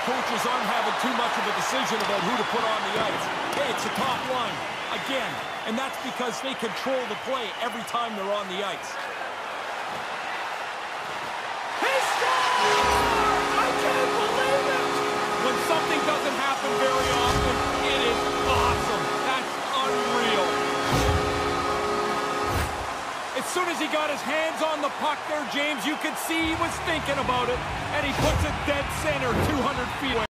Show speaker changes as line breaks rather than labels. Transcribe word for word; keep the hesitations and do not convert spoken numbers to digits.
coaches aren't having too much of a decision about who to put on the ice. Hey, it's the top line, again, and that's because they control the play every time they're on the ice. He scored! I can't believe it! When something doesn't happen very often, it is awesome. That's unreal. As soon as he got his hands on the puck there, James, you could see he was thinking about it, and he puts it dead center two hundred feet away.